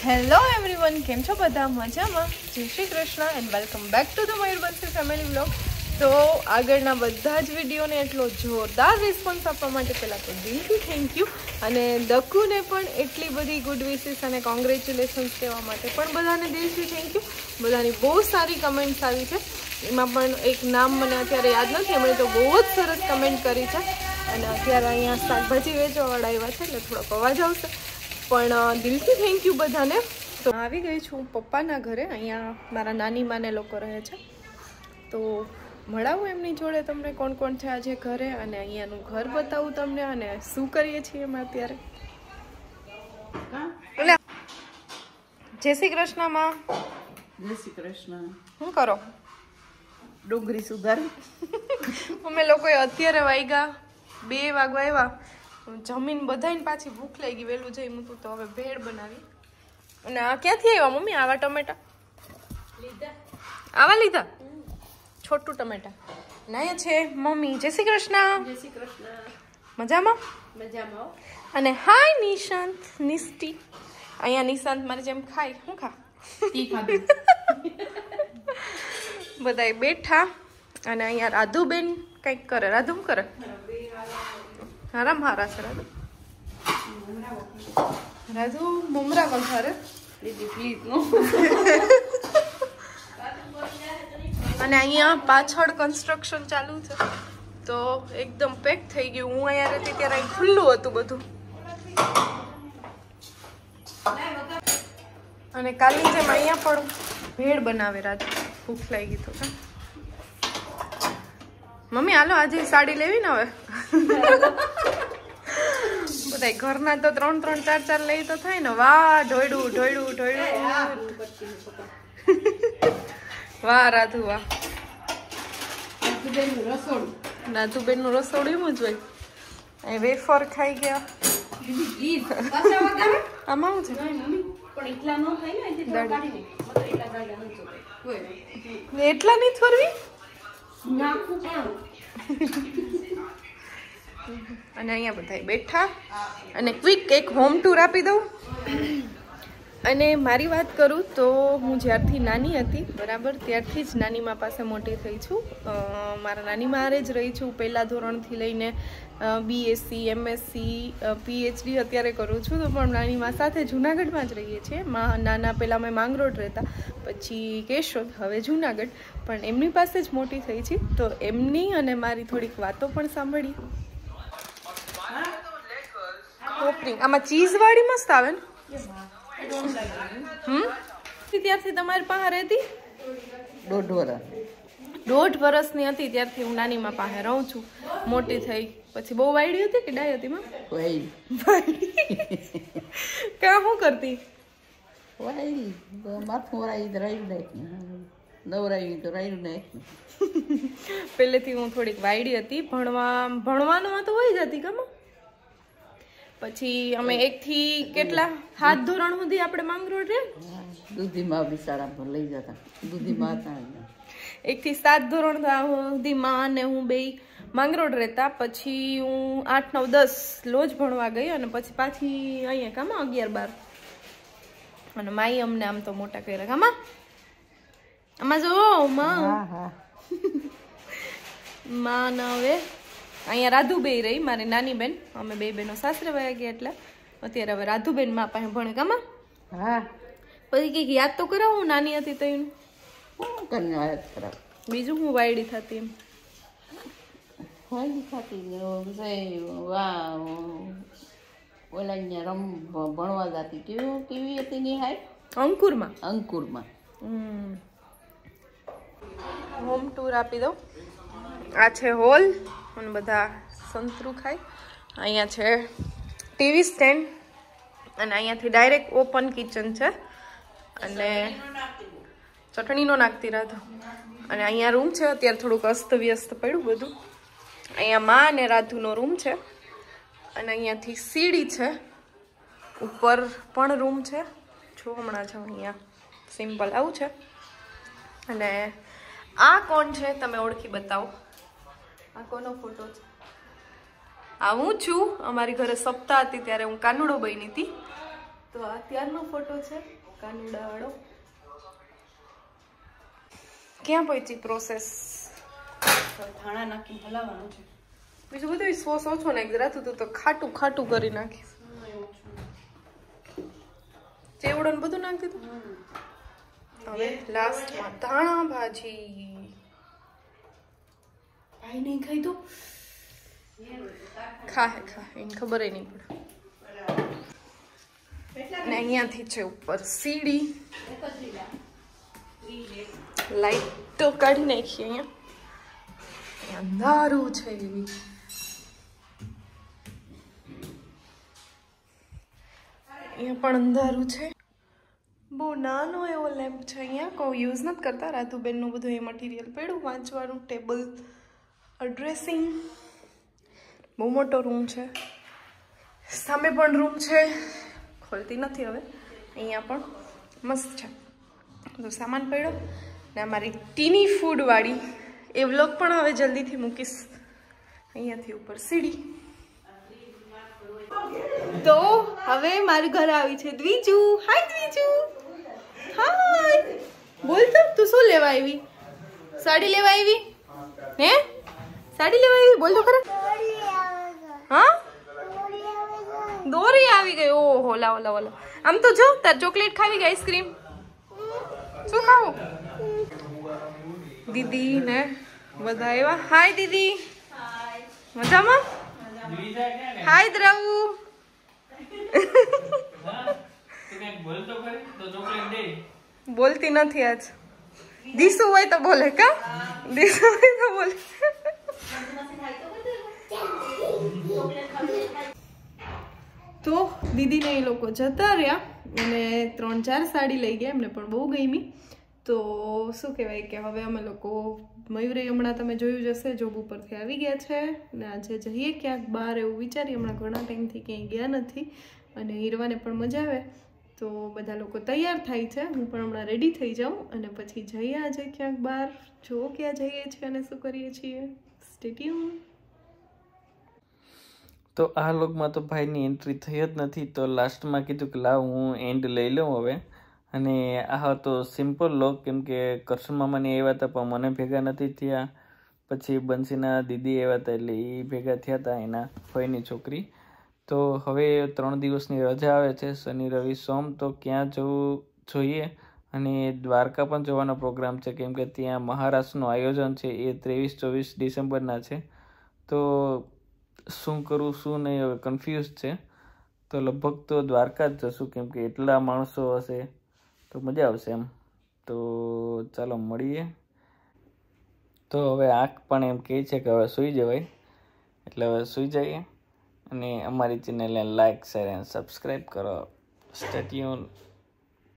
Hello everyone, કેમ છો બધા? મજામાં? જય Shri Krishna and welcome back to the Mayurbansi family vlog. તો આગળના બધા જ વિડીયોને એટલો જોરદાર રિસ્પોન્સ આપવા માટે પહેલાં તો દિલથી થેન્ક યુ, અને દક્કુને પણ એટલી બધી ગુડ વિશિસ અને કોંગ્રેચ્યુલેશન્સ કહેવા માટે પણ બધાને દિલથી થેન્ક યુ. બધાની બહુ સારી કમેન્ટ્સ આવી છે. એમાં પણ એક નામ મને અત્યારે યાદ નથી, એમણે તો બહુ જ સરસ કમેન્ટ કરી છે. અને અત્યારે અહીંયા શાકભાજી વેચવાવાળા આવ્યા છે એટલે થોડોક અવાજ આવશે, પણ દિલથી થેન્ક યુ બધાને. તો આવી ગઈ છું પપ્પાના ઘરે. અહીંયા મારા નાની માને લોકો રહે છે, તો મળાવું એમની જોડે તમને કોણ કોણ છે આજે ઘરે, અને અહીંયાનું ઘર બતાવું તમને, અને શું કરીએ છીએ એમાં અત્યારે. જય શ્રી કૃષ્ણ માં. જય શ્રી કૃષ્ણ. શું કરો? ડુંગળી સુધારી. અમે લોકોએ અત્યારે વાગ્યા 2 વાગવા આવ્યા, જમીન બધાને પાછી ભૂખ લાગી, વહેલું જઈ મૂકું તો હવે ભેળ બનાવી. અને આ ક્યાંથી આવ્યા મમ્મી આવા ટમેટા? આવા લીધા છોટું ટમેટા. ના છે મમ્મી. જય શ્રી કૃષ્ણ. જય શ્રી કૃષ્ણ. મજામાં? મજામાં. અને હાય નિશાંત, નિષ્ટી. અહીંયા નિશાંત મારી જેમ ખાય. શું ખા? બધાય બેઠા, અને અહીંયા રાધુબેન કંઈક કરે. રાધુ શું કરે? હારામ હારા છે રાધુ. રાધુ મમરા વઘારે. અને અહીંયા પાછળ કન્સ્ટ્રક્શન ચાલુ છે, તો એકદમ પેક થઈ ગયું. હું અહીંયા રહેતી ત્યારે અહીં ખુલ્લું હતું બધું. અને કાલની જેમ અહીંયા પણ ભેળ બનાવે રાજુ. ભૂખ લાગી તો મમ્મી હાલો આજે સાડી લેવી ને હવે. બધા ઘરના તો 3 4 લઈ તો થાય ને. વાહ ઢોયડું ઢોયડું ઢોયડું. વાહ રાધુ વાહ. રાધુબેન નું રસોડું એમ જ હોય. અહીં વેફર ખાઈ ગયા. આમાં શું છે? એટલા નહીં થોરવી. અને અહીંયા બધા બેઠા, અને ક્વિક એક હોમ ટૂર આપી દઉં. અને મારી વાત કરું તો હું જ્યારથી નાની હતી બરાબર, ત્યારથી જ નાનીમા પાસે મોટી થઈ છું. મારા નાનીમા હારે જ રહી છું પહેલાં ધોરણથી લઈને BSc MSc PhD અત્યારે કરું છું. તો પણ નાનીમા સાથે જુનાગઢમાં જ રહીએ છીએ. નાના પહેલાં અમે માંગરોળ રહેતા, પછી કેશોદ, હવે જુનાગઢ. પણ એમની પાસે જ મોટી થઈ છે, તો એમની અને મારી થોડીક વાતો પણ સાંભળી. આમાં ચીઝ વાળી મસ્ત આવે ને. ત્યારથી તમારી પાસે રહેતી? 1.5 વર્ષની હતી ત્યારથી હું નાનીમાં પાસે રહું છું. મોટી થઈ પછી બહુ વાયડી હતી કે ડાય હતી માં? કા શું કરતી? પહેલેથી હું થોડીક વાયડી હતી. ભણવાનું તો હોય જતી કમાં. પછી અમે 1 થી કેટલા 7 ધોરણ સુધી આપણે માંગરોળ રે. દૂધીમાં બિચારા લઈ જતા. દૂધીમાં 1 થી 7 ધોરણ સુધી માં અને હું બે માંગરોળ રહેતા. પછી હું 8 9 10 લોજ ભણવા ગઈ, અને પછી પાછી અહીંયા કામાં 11 12. અને માઈ અમને આમ તો મોટા કર્યા. કામાં આમાં જો માં ના હવે અહીંયા રાધુબેન રહી, મારી નાની બેન. અમે 2 બહેનો સાસરે વયા ગયા, એટલે અત્યારે હવે રાધુબેન માં પાસે ભણે. કામાં પછી કઈક યાદ તો કરાવું. હું નાની હતી તો બીજું હું વાયડી થતી એમ. ભણવા જતી. કેવી હતી ની હાઈટ? અંકુરમાં. હોમ ટૂર આપી દઉં. આ છે હોલ, અને બધા સંતરું ખાય. અહીંયા છે ટીવી સ્ટેન્ડ, અને અહીંયાથી ડાયરેક્ટ ઓપન કિચન છે. અને ચટણીનો નાખતી રાધો. અને અહીંયા રૂમ છે. અત્યારે થોડુંક અસ્ત વ્યસ્ત પડ્યું બધું. અહીંયા માં અને રાધુનો રૂમ છે, અને અહીંયાથી સીડી છે. ઉપર પણ રૂમ છે. જો હમણાં જાઉં અહીંયા સિમ્પલ આવું છે. અને આ કોણ છે તમે ઓળખી બતાવો. આ કોનો ફોટો છે? આ હું છું. અમારી ઘરે સપ્તાહ હતી ત્યારે હું કાનુડો બની હતી. તો આ ત્યારનો ફોટો છે કાનુડા વાળો. ક્યાં પહોંચી પ્રોસેસ? ધાણા નાખી હલાવવાનું છે. બીજું બધું સોસ ઓછો નાખી રાતું તું તો ખાટું ખાટું કરી નાખીશ. ચેવડો ને બધું નાખી દીધું. હવે લાસ્ટમાં ધાણા ભાજી. ભાઈ નહીં ખાઈ તો ખાહે એને ખબર નહીં પડે. ને અહીંયાથી છે ઉપર સીડી. લાઈટ તો કાઢી નાખીએ. અહીંયા અંધારું છે. અહીંયા પણ અંધારું છે. બહુ નાનો એવો લેમ્પ છે. અહીંયા કોઈ યુઝ નથી કરતા. રાધુબેનનું બધું એ મટીરિયલ પડ્યું વાંચવાનું. Table, dressing. બહુ મોટો રૂમ છે. સામે પણ રૂમ છે, ખોલતી નથી હવે. અહીંયા પણ મસ્ત છે. તો સામાન પડ્યો ને અમારી ટીની ફૂડ વાળી એ વ્લોગ પણ હવે જલ્દીથી મૂકીશ. અહીંયાથી ઉપર સીડી. તો હવે મારું ઘર આવી છે દ્વિજુ. હાય દ્વિજુ. હાય બોલ તો તું શું લેવા આવી? સાડી લેવા આવી? હે સાડી લેવા આવી? બોલ તો ખરા. હા દોરી આવી ગઈ. ઓહો લાવો લાવો લાવો. આમ તો જો તાર ચોકલેટ ખાવી ગઈ. આઈસ્ક્રીમ શું ખાવું? દીદી ને બધા એવા. હાય દીદી. મજામાં? હાય દ્રવુ. બોલતી નથી આજ. દીસુ હોય તો બોલે. કા દીસુ હોય તો બોલે. તો દીદીને એ લોકો જતા રહ્યા અને 3-4 સાડી લઈ ગયા. એમને પણ બહુ ગમી. તો શું કહેવાય કે હવે અમે લોકો મયુરે હમણાં તમે જોયું જશે જોબ ઉપરથી આવી ગયા છે ને આજે જઈએ ક્યાંક બહાર એવું વિચારીએ. હમણાં ઘણા ટાઈમથી ક્યાંય ગયા નથી અને હીરવાને પણ મજા આવે. તો બધા લોકો તૈયાર થાય છે. હું પણ હમણાં રેડી થઈ જાઉં અને પછી જઈએ આજે ક્યાંક બહાર. જો ક્યાં જઈએ છીએ અને શું કરીએ છીએ. Stay tune. તો આ લોગમાં તો ભાઈની એન્ટ્રી થઈ જ નથી. તો લાસ્ટમાં કીધું કે લાવ હું એન્ડ લઈ લઉં હવે. અને આ હતો સિમ્પલ લોગ, કેમ કે કરશન મામાની આવ્યા હતા પણ મને ભેગા નથી થયા. પછી બંસીના દીદી આવ્યા હતા એટલે એ ભેગા થયા હતા, એના ફઈની છોકરી. તો હવે 3 દિવસની રજા આવે છે, શનિ રવિ સોમ. તો ક્યાં જવું જોઈએ? અને દ્વારકા પણ જવાનો પ્રોગ્રામ છે, કેમ કે ત્યાં મહારાષ્ટ્રનું આયોજન છે. એ 23-24 ડિસેમ્બરના છે. તો શું કરું શું નહીં હવે કન્ફ્યુઝ છે. તો લગભગ તો દ્વારકા જ જશું, કેમ કે એટલા માણસો હશે તો મજા આવશે એમ. તો ચાલો મળીએ. તો હવે આંખ પણ એમ કહે છે કે હવે સૂઈ જવાય, એટલે હવે સૂઈ જઈએ. અને અમારી ચેનલને લાઇક, શેર એન્ડ સબસ્ક્રાઈબ કરો. Stay tune.